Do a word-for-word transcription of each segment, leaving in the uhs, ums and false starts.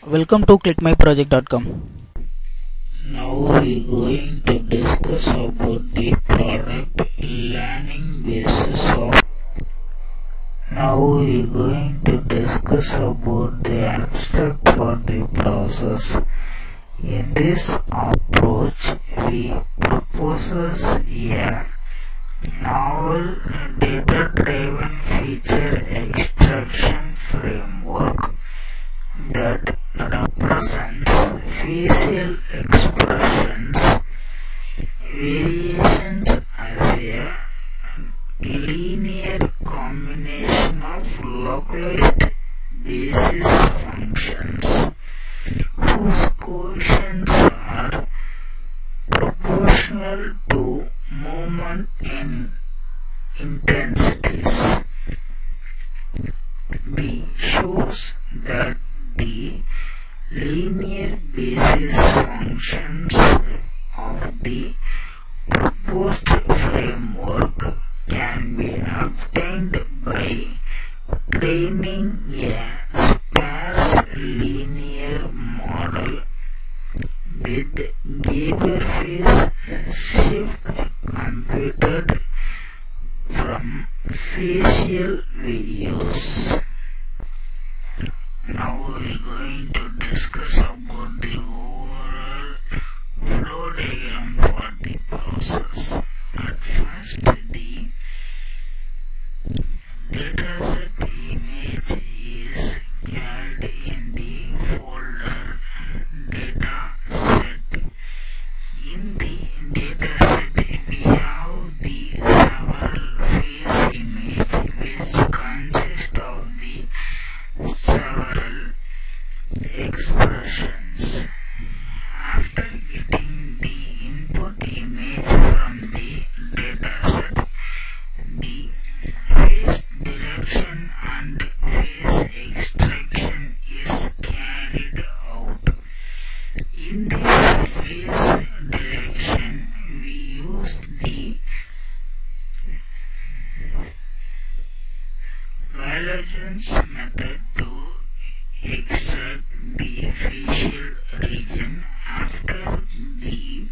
Welcome to click my project dot com. Now we are going to discuss about the product learning basis of. Now we are going to discuss about the abstract for the process. In this approach, we proposes a novel data-driven feature extraction framework that represents facial expressions variations as a linear combination of localized basis functions whose coefficients are proportional to movement in intensities. B shows that the linear basis functions of the proposed framework can be obtained by training a sparse linear model with Gabor phase shift computed from facial videos. Now we are going to discuss about the overall flow diagram for the process. At first, the dataset image is carried in the folder dataset. In the dataset, we have the several face image which consist of the several expressions. After getting the input image from the dataset, the face detection and face extraction is carried out. In this face detection, we use the Valence method to extract the facial region. After the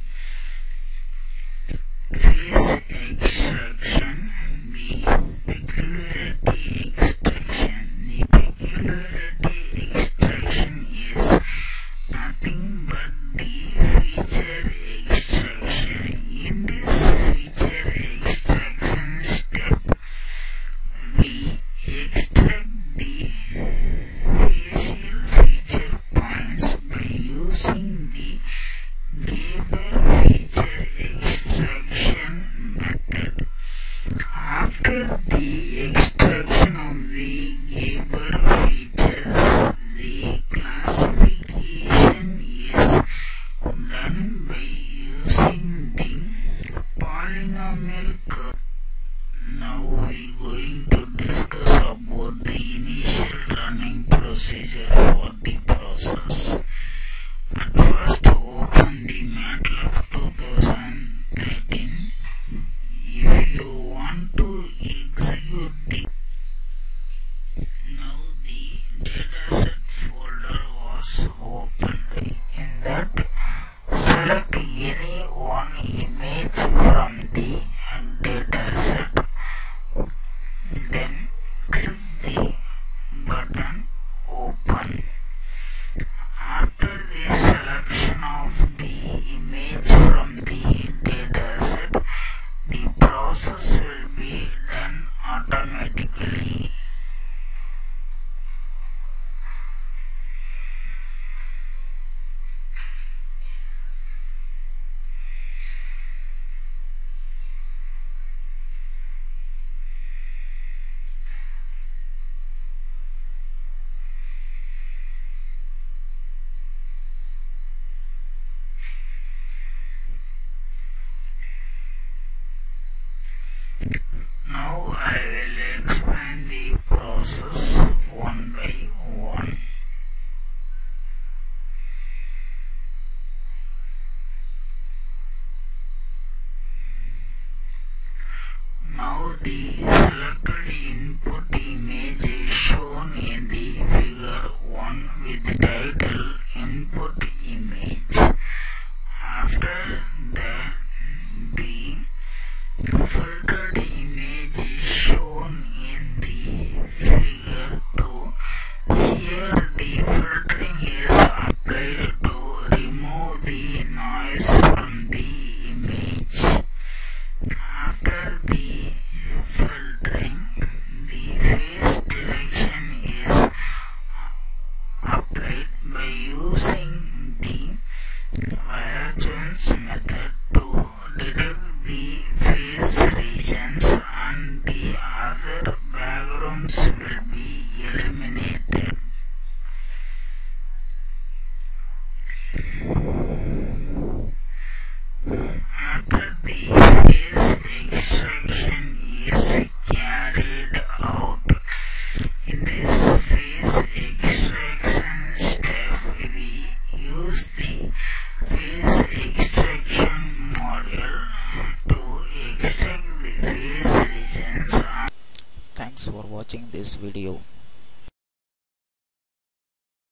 face extraction, the peculiarity extraction. The peculiarity extraction is nothing but the feature extraction. In this feature extraction step, we extract the facial feature points by using the Gabor feature extraction method. After the extraction of the Gabor features, the classification is done by using the polynomial curve. Now we are going to discuss about the initial running procedure for the process. At first, open the MATLAB twenty thirteen. If you want to execute the now the dataset folder was opened. In that, select any one image from the dataset. Then click the button open. After the selection of the image from the dataset, the process will be done automatically. Thanks for watching this video.